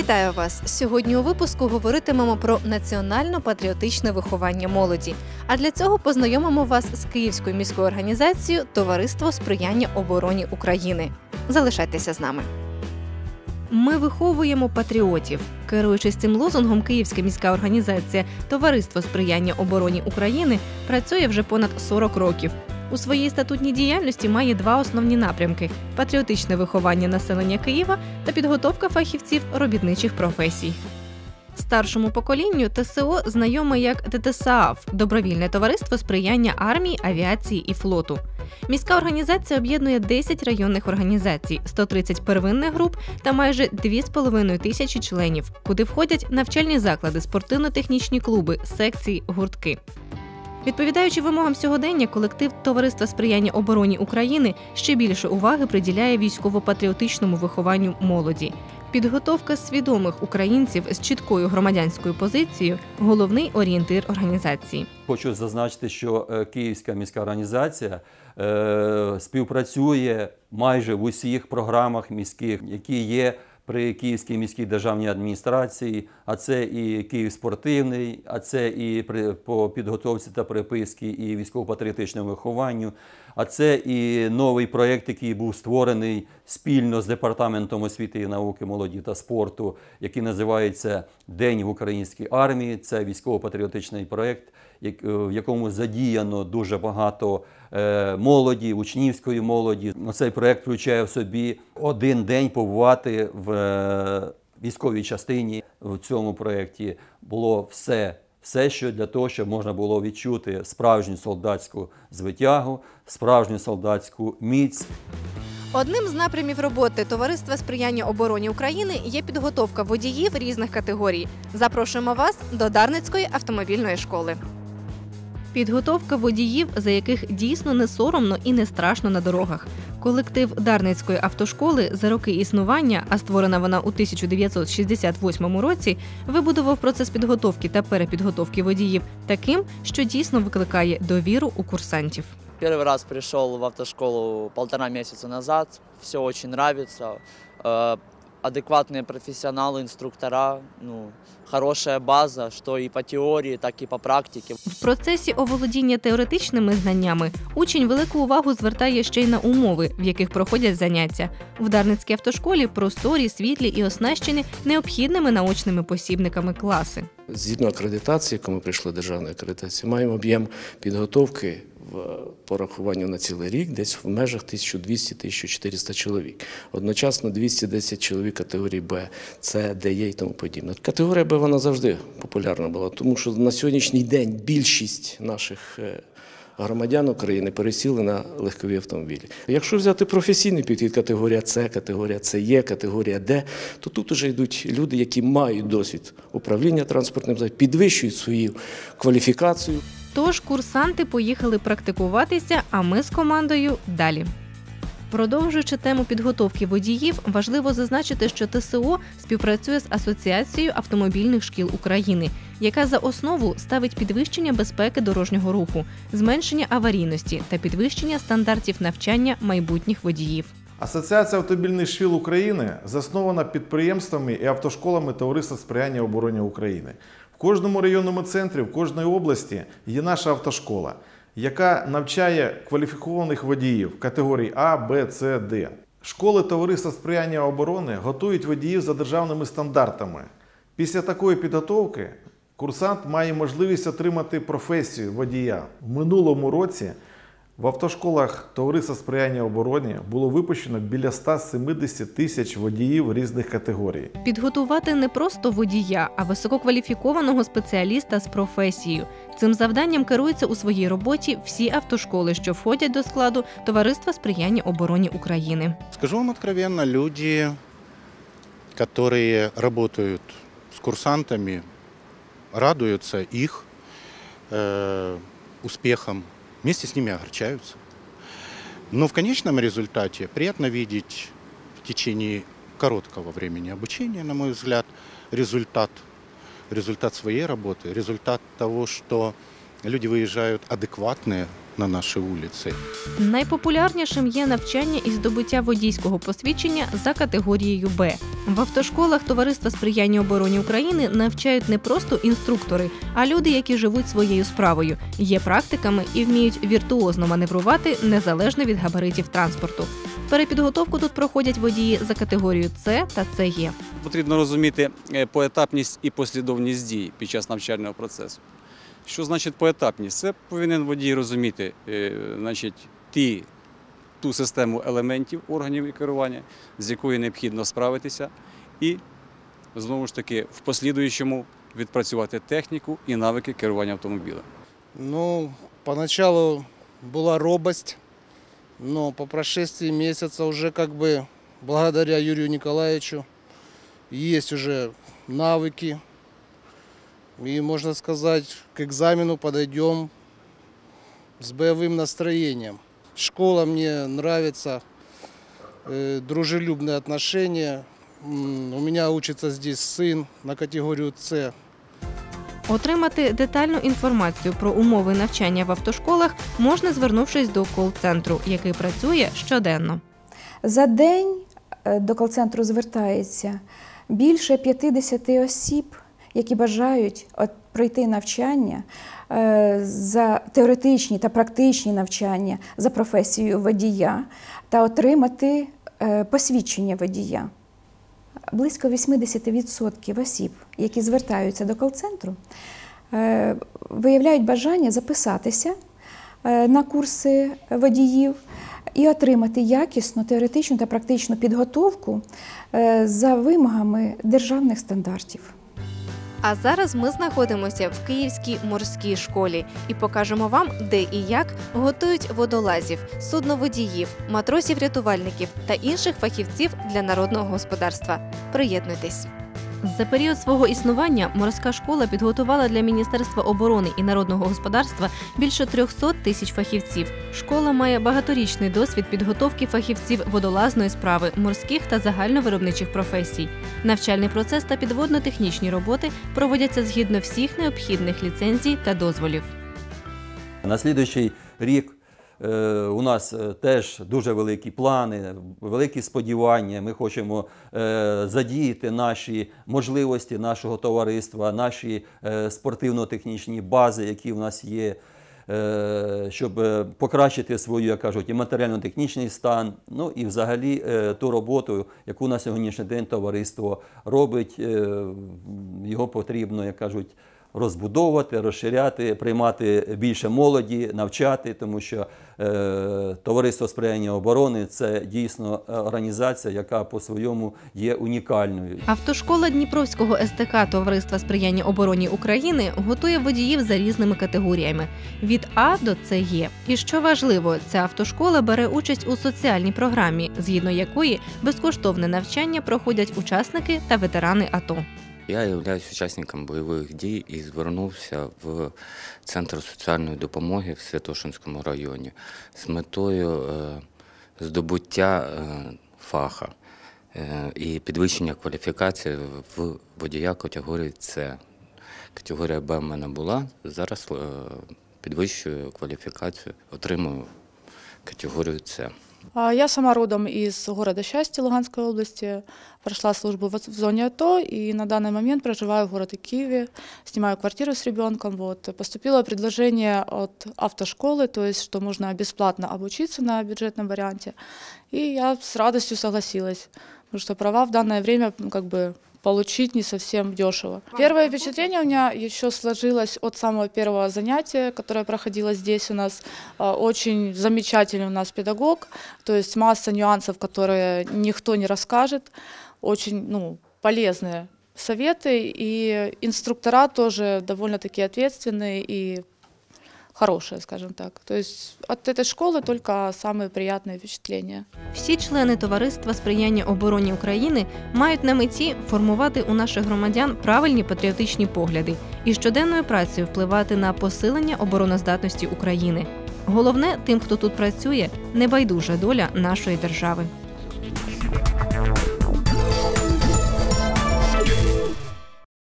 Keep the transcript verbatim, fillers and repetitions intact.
Вітаю вас! Сьогодні у випуску говоритимемо про національно-патріотичне виховання молоді. А для цього познайомимо вас з Київською міською організацією «Товариство сприяння обороні України». Залишайтеся з нами. Ми виховуємо патріотів. Керуючись цим лозунгом, Київська міська організація «Товариство сприяння обороні України» працює вже понад сорок років. У своїй статутній діяльності має два основні напрямки – патріотичне виховання населення Києва та підготовка фахівців робітничих професій. Старшому поколінню ТСО знайоме як ДТСААФ – Добровільне товариство сприяння армії, авіації і флоту. Міська організація об'єднує десять районних організацій, сто тридцять первинних груп та майже дві з половиною тисячі членів, куди входять навчальні заклади, спортивно-технічні клуби, секції, гуртки. Відповідаючи вимогам сьогодення, колектив Товариства сприяння обороні України ще більше уваги приділяє військово-патріотичному вихованню молоді. Підготовка свідомих українців з чіткою громадянською позицією – головний орієнтир організації. Хочу зазначити, що Київська міська організація е, співпрацює майже в усіх програмах міських, які є при Київській міській державній адміністрації, а це і Київ спортивний, а це і при, по підготовці та приписки і військово-патріотичному вихованню, а це і новий проєкт, який був створений спільно з Департаментом освіти і науки, молоді та спорту, який називається «День в українській армії». Це військово-патріотичний проєкт, в якому задіяно дуже багато молоді, учнівської молоді. Цей проєкт включає в собі один день побувати в військовій частині. В цьому проєкті було все, все, що для того, щоб можна було відчути справжню солдатську звитягу, справжню солдатську міць. Одним з напрямів роботи Товариства сприяння обороні України є підготовка водіїв різних категорій. Запрошуємо вас до Дарницької автомобільної школи. Підготовка водіїв, за яких дійсно не соромно і не страшно на дорогах. Колектив Дарницької автошколи за роки існування, а створена вона у тисяча дев'ятсот шістдесят восьмому році, вибудував процес підготовки та перепідготовки водіїв таким, що дійсно викликає довіру у курсантів. Первый раз пришел в автошколу полтора месяца назад, все очень нравится, адекватные профессионалы, инструктора, ну, хорошая база, что и по теории, так і по практиці. В процесі оволодіння теоретичними знаннями учень велику увагу звертає ще й на умови, в яких проходять заняття. В Дарницькій автошколі просторі, світлі і оснащені необхідними наочними посібниками класи. Згідно акредитації, яку ми прийшли державної акредитації, маємо об'єм підготовки в порахуванню на цілий рік десь в межах тисяча двісті - тисяча чотириста чоловік. Одночасно двісті десять чоловік категорії Б, С, Д, Е і тому подібне. Категорія Б вона завжди популярна була, тому що на сьогоднішній день більшість наших громадян України пересіли на легкові автомобілі. Якщо взяти професійний підхід, категорія С, категорія С Є, категорія Д, то тут вже йдуть люди, які мають досвід управління транспортним засобом, підвищують свою кваліфікацію. Тож курсанти поїхали практикуватися, а ми з командою далі. Продовжуючи тему підготовки водіїв, важливо зазначити, що ТСО співпрацює з Асоціацією автомобільних шкіл України, яка за основу ставить підвищення безпеки дорожнього руху, зменшення аварійності та підвищення стандартів навчання майбутніх водіїв. Асоціація автомобільних шкіл України заснована підприємствами і автошколами Товариства сприяння обороні України. В кожному районному центрі, в кожній області є наша автошкола, яка навчає кваліфікованих водіїв категорій А, Б, С, Д. Школи Товариства сприяння оборони готують водіїв за державними стандартами. Після такої підготовки курсант має можливість отримати професію водія. В минулому році в автошколах Товариства сприяння обороні було випущено біля ста сімдесяти тисяч водіїв різних категорій. Підготувати не просто водія, а висококваліфікованого спеціаліста з професією. Цим завданням керуються у своїй роботі всі автошколи, що входять до складу Товариства сприяння обороні України. Скажу вам откровенно, люди, які працюють з курсантами, радуються їх э, успіхам. Вместе с ними огорчаются. Но в конечном результате приятно видеть в течение короткого времени обучения, на мой взгляд, результат, результат своей работы, результат того, что люди выезжают адекватные, на наши улицы. Найпопулярнішим є навчання і здобуття водійського посвідчення за категорією Б. В автошколах Товариства сприяння обороні України навчають не просто інструктори, а люди, які живуть своєю справою, є практиками і вміють віртуозно маневрувати незалежно від габаритів транспорту. Перепідготовку тут проходять водії за категорією С та С Е. Потрібно розуміти поетапність і послідовність дій під час навчального процесу. Що значить поетапність? Це повинен водій розуміти, значить, ті, ту систему елементів органів керування, з якою необхідно справитися, і, знову ж таки, в послідуючому відпрацювати техніку і навики керування автомобілем. Ну, поначалу была робость, но по прошествии месяца уже как бы благодаря Юрию Николаевичу есть уже навыки. И, можно сказать, к экзамену подойдем с боевым настроением. Школа мне нравится, э, дружелюбные отношения. М, У меня учится здесь сын на категорию С. Отримати детальну інформацію про умови навчання в автошколах можна, звернувшись до кол-центру, який працює щоденно. За день е, до кол-центру звертається більше п'ятдесят осіб, які бажають от пройти навчання е, за теоретичні та практичні навчання за професією водія та отримати е, посвідчення водія. Близько вісімдесят відсотків осіб, які звертаються до кол-центру, е, виявляють бажання записатися е, на курси водіїв і отримати якісну теоретичну та практичну підготовку е, за вимогами державних стандартів. А зараз ми знаходимося в Київській морській школі і покажемо вам, де і як готують водолазів, судноводіїв, матросів-рятувальників та інших фахівців для народного господарства. Приєднуйтесь! За період свого існування морська школа підготувала для Міністерства оборони і народного господарства більше трьохсот тисяч фахівців. Школа має багаторічний досвід підготовки фахівців водолазної справи, морських та загальновиробничих професій. Навчальний процес та підводно-технічні роботи проводяться згідно всіх необхідних ліцензій та дозволів. На слідуючий рік у нас теж дуже великі плани, великі сподівання. Ми хочемо задіяти наші можливості нашого товариства, наші спортивно-технічні бази, які в нас є, щоб покращити свою, як кажуть, і матеріально-технічний стан, ну і взагалі ту роботу, яку на сьогоднішній день товариство робить, його потрібно, як кажуть, розбудовувати, розширяти, приймати більше молоді, навчати, тому що е, Товариство сприяння оборони – це дійсно організація, яка по-своєму є унікальною. Автошкола Дніпровського ес те ка Товариства сприяння обороні України готує водіїв за різними категоріями – від А до С Е. І що важливо, ця автошкола бере участь у соціальній програмі, згідно якої безкоштовне навчання проходять учасники та ветерани АТО. Я являюсь учасником бойових дій і звернувся в Центр соціальної допомоги в Святошинському районі з метою здобуття фаха і підвищення кваліфікації в водія категорії С. Категорія Б в мене була, зараз підвищую кваліфікацію, отримую категорию С. Я сама родом из города Счастье Луганской области, прошла службу в зоне АТО и на данный момент проживаю в городе Киеве, снимаю квартиру с ребенком. Вот. Поступило предложение от автошколы, то есть что можно бесплатно обучиться на бюджетном варианте, и я с радостью согласилась, потому что права в данное время ну, как бы получить не совсем дешево. Первое впечатление у меня еще сложилось от самого первого занятия, которое проходило здесь у нас. Очень замечательный у нас педагог, то есть масса нюансов, которые никто не расскажет, очень ну, полезные советы, и инструктора тоже довольно-таки ответственные и хорошая, скажем так. То есть от этой школы только самые приятные впечатления. Всі члени Товариства сприяння обороні України мають на меті формувати у наших громадян правильні патріотичні погляди і щоденною працею впливати на посилення обороноздатності України. Головне, тим, хто тут працює, небайдужа доля нашої держави.